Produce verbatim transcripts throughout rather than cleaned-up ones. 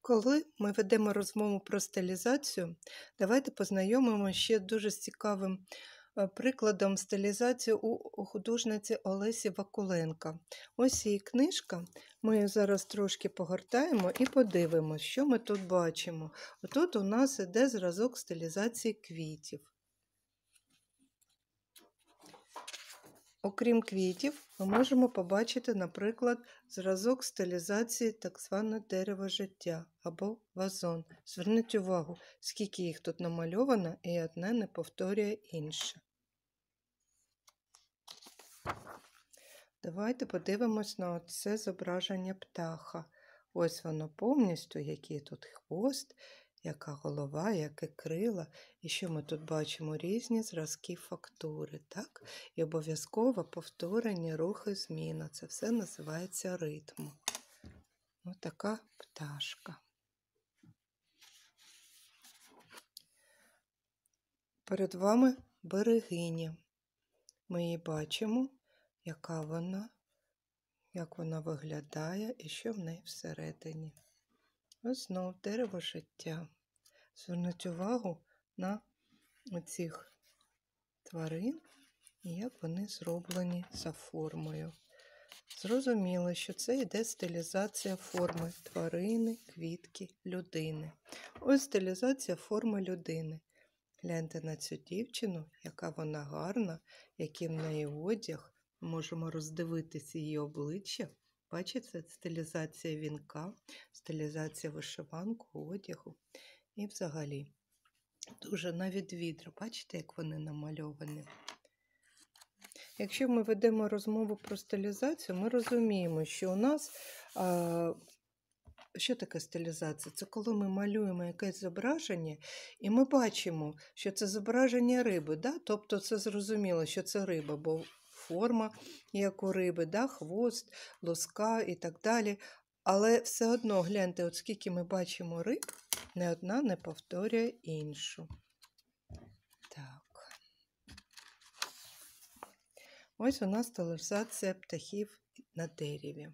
Коли ми ведемо розмову про стилізацію, давайте познайомимося ще дуже з цікавим е, прикладом стилізації у художниці Олесі Вакуленка. Ось її книжка, ми її зараз трошки погортаємо і подивимося, що ми тут бачимо. Отут у нас іде зразок стилізації квітів. Окрім квітів, ми можемо побачити, наприклад, зразок стилізації так зване дерево життя або вазон. Зверніть увагу, скільки їх тут намальовано, і одне не повторює інше. Давайте подивимось на це зображення птаха. Ось воно повністю, який тут хвост, яка голова, яке крила. І що ми тут бачимо? Різні зразки фактури, так? І обов'язково повторення, рухи, зміна. Це все називається ритмом. Ось така пташка. Перед вами берегиня. Ми її бачимо, яка вона, як вона виглядає і що в неї всередині. Ось знов дерево життя. Зверніть увагу на оцих тварин і як вони зроблені за формою. Зрозуміло, що це йде стилізація форми тварини, квітки, людини. Ось стилізація форми людини. Гляньте на цю дівчину, яка вона гарна, який в неї одяг. Ми можемо роздивитися її обличчя. Бачите, стилізація вінка, стилізація вишиванку, одягу. І взагалі, дуже на відвідро. Бачите, як вони намальовані? Якщо ми ведемо розмову про стилізацію, ми розуміємо, що у нас, а, що таке стилізація? Це коли ми малюємо якесь зображення, і ми бачимо, що це зображення риби, да? Тобто це зрозуміло, що це риба, бо форма, як у риби, да? Хвост, луска і так далі. Але все одно, гляньте, от скільки ми бачимо риб, не одна не повторює іншу. Так. Ось у нас стилізація птахів на дереві.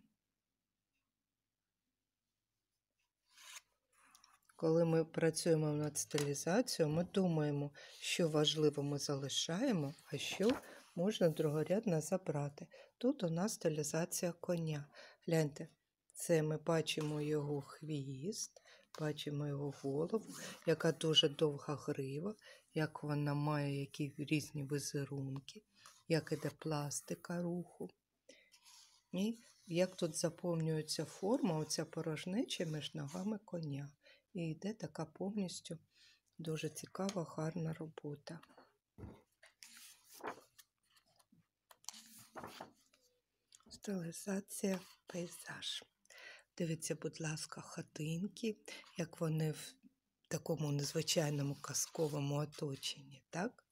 Коли ми працюємо над стилізацією, ми думаємо, що важливо ми залишаємо, а що можна другорядно забрати. Тут у нас стилізація коня. Гляньте, це ми бачимо його хвіст, бачимо його голову, яка дуже довга грива, як вона має які різні візерунки, як іде пластика руху. І як тут заповнюється форма, оця порожнеча між ногами коня. І йде така повністю дуже цікава, гарна робота. Стилізація пейзаж. Дивіться, будь ласка, хатинки, як вони в такому незвичайному казковому оточенні, так?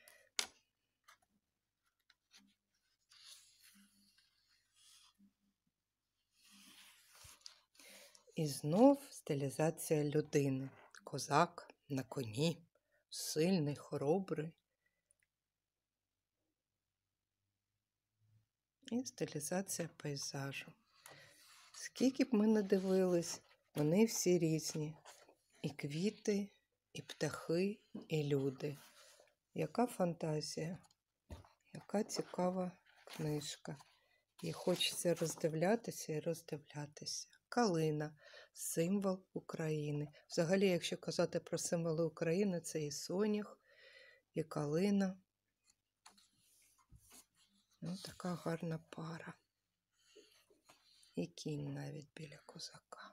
І знов стилізація людини. Козак на коні, сильний, хоробрий. І стилізація пейзажу. Скільки б ми не дивились, вони всі різні. І квіти, і птахи, і люди. Яка фантазія, яка цікава книжка. І хочеться роздивлятися і роздивлятися. Калина – символ України. Взагалі, якщо казати про символи України, це і сонях, і калина. Ось така гарна пара. І кінь навіть біля козака.